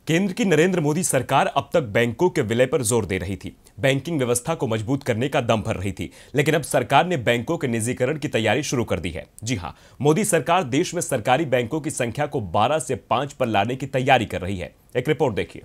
केंद्र की नरेंद्र मोदी सरकार अब तक बैंकों के विलय पर जोर दे रही थी, बैंकिंग व्यवस्था को मजबूत करने का दम भर रही थी। लेकिन अब सरकार ने बैंकों के निजीकरण की तैयारी शुरू कर दी है। जी हां, मोदी सरकार देश में सरकारी बैंकों की संख्या को 12 से 5 पर लाने की तैयारी कर रही है। एक रिपोर्ट देखिए।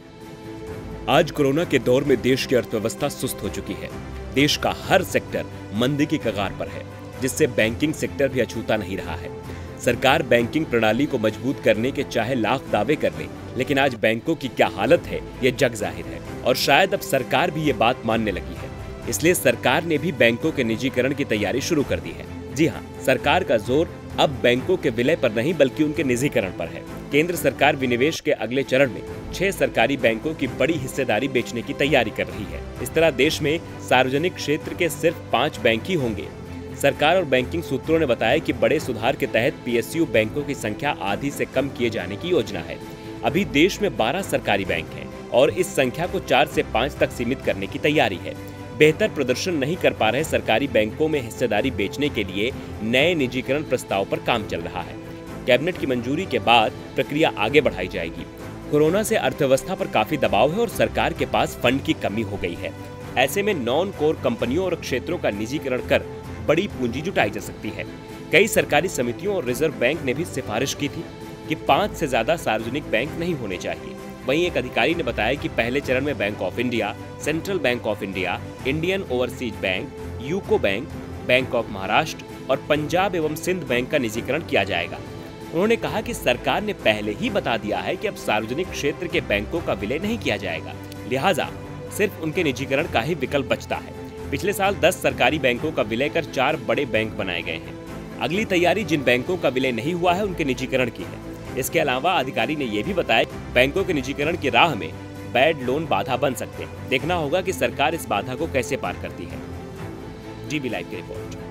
आज कोरोना के दौर में देश की अर्थव्यवस्था सुस्त हो चुकी है। देश का हर सेक्टर मंदी की कगार पर है, जिससे बैंकिंग सेक्टर भी अछूता नहीं रहा है। सरकार बैंकिंग प्रणाली को मजबूत करने के चाहे लाख दावे कर ले, लेकिन आज बैंकों की क्या हालत है ये जग जाहिर है। और शायद अब सरकार भी ये बात मानने लगी है। इसलिए सरकार ने भी बैंकों के निजीकरण की तैयारी शुरू कर दी है। जी हाँ, सरकार का जोर अब बैंकों के विलय पर नहीं बल्कि उनके निजीकरण पर है। केंद्र सरकार विनिवेश के अगले चरण में 6 सरकारी बैंकों की बड़ी हिस्सेदारी बेचने की तैयारी कर रही है। इस तरह देश में सार्वजनिक क्षेत्र के सिर्फ 5 बैंक ही होंगे। सरकार और बैंकिंग सूत्रों ने बताया कि बड़े सुधार के तहत पीएसयू बैंकों की संख्या आधी से कम किए जाने की योजना है। अभी देश में 12 सरकारी बैंक हैं और इस संख्या को 4 से 5 तक सीमित करने की तैयारी है। बेहतर प्रदर्शन नहीं कर पा रहे सरकारी बैंकों में हिस्सेदारी बेचने के लिए नए निजीकरण प्रस्ताव पर काम चल रहा है। कैबिनेट की मंजूरी के बाद प्रक्रिया आगे बढ़ाई जाएगी। कोरोना से अर्थव्यवस्था पर काफी दबाव है और सरकार के पास फंड की कमी हो गई है। ऐसे में नॉन कोर कंपनियों और क्षेत्रों का निजीकरण कर बड़ी पूंजी जुटाई जा सकती है। कई सरकारी समितियों और रिजर्व बैंक ने भी सिफारिश की थी कि 5 से ज्यादा सार्वजनिक बैंक नहीं होने चाहिए। वहीं एक अधिकारी ने बताया कि पहले चरण में bank of India, central bank of India, Indian overseas bank, UCO bank, bank of Maharashtra और पंजाब एवं सिंध बैंक का निजीकरण किया जाएगा। उन्होंने कहा कि सरकार ने पहले ही बता दिया है कि अब सार्वजनिक क्षेत्र के बैंकों का विलय नहीं किया जाएगा, लिहाजा सिर्फ उनके निजीकरण का ही विकल्प बचता है। पिछले साल 10 सरकारी बैंकों का विलय कर 4 बड़े बैंक बनाए गए हैं। अगली तैयारी जिन बैंकों का विलय नहीं हुआ है उनके निजीकरण की है। इसके अलावा अधिकारी ने यह भी बताया बैंकों के निजीकरण की राह में बैड लोन बाधा बन सकते हैं। देखना होगा कि सरकार इस बाधा को कैसे पार करती है। G B live report.